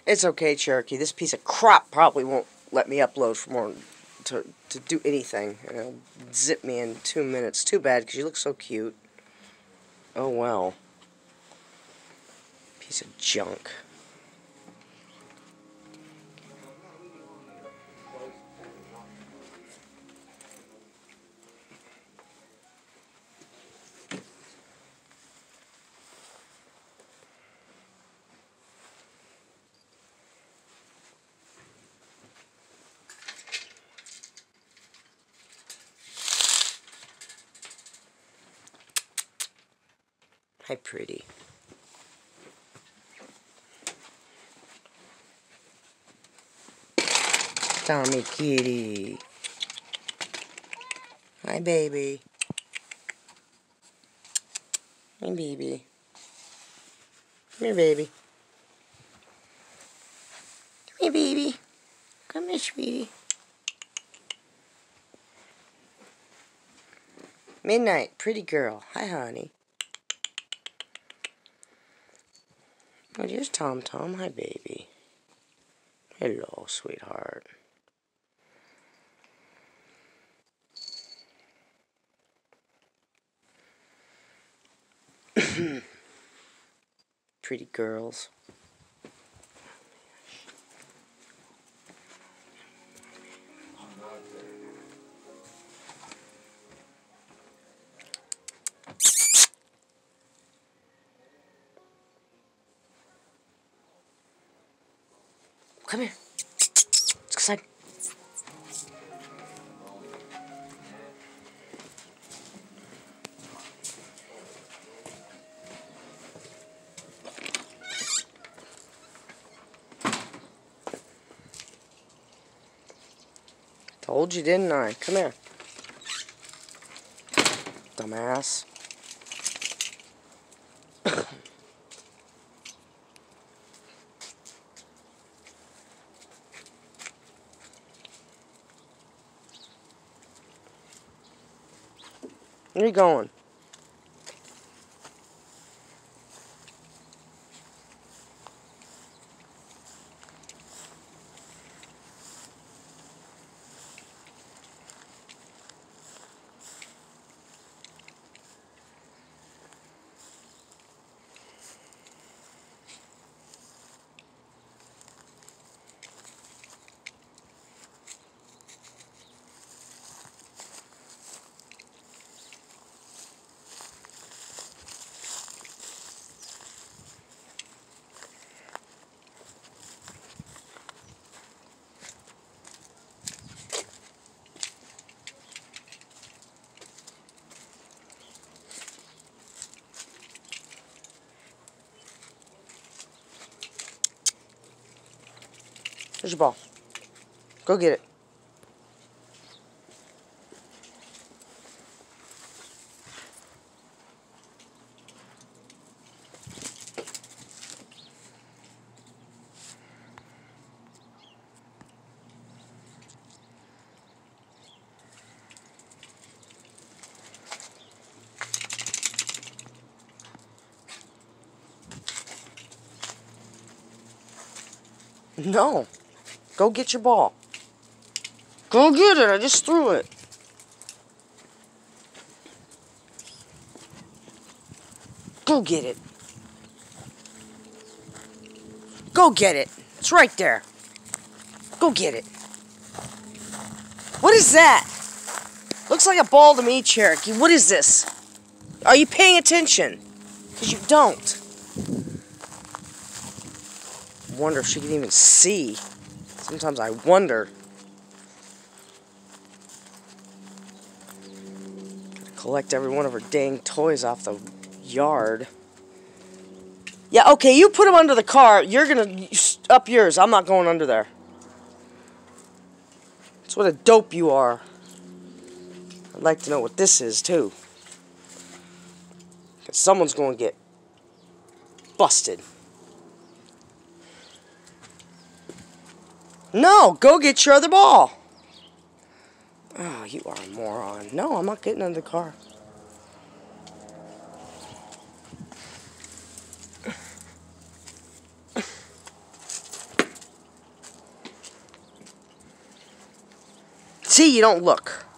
It's okay, Cherokee. This piece of crap probably won't let me upload for more to do anything. It'll zip me in 2 minutes. Too bad, because you look so cute. Oh well. Piece of junk. Hi, pretty. Tommy kitty. Hi, baby. Hi, baby. Come here, baby. Come here, baby. Come here, sweetie. Midnight, pretty girl. Hi, honey. Oh, here's Tom Tom. Hi, baby. Hello, sweetheart. Pretty girls. Come here. Let's go inside. Told you, didn't I? Come here. Dumbass. Where are you going? Where's your ball? Go get it. No. Go get your ball. Go get it. I just threw it. Go get it. Go get it. It's right there. Go get it. What is that? Looks like a ball to me, Cherokee. What is this? Are you paying attention? Because you don't. I wonder if she can even see. Sometimes I wonder. Collect every one of her dang toys off the yard. Yeah, okay, you put them under the car. You're gonna up yours. I'm not going under there. That's what a dope you are. I'd like to know what this is, too. Because someone's going to get busted. No, go get your other ball. Oh, you are a moron. No, I'm not getting under the car. See, you don't look.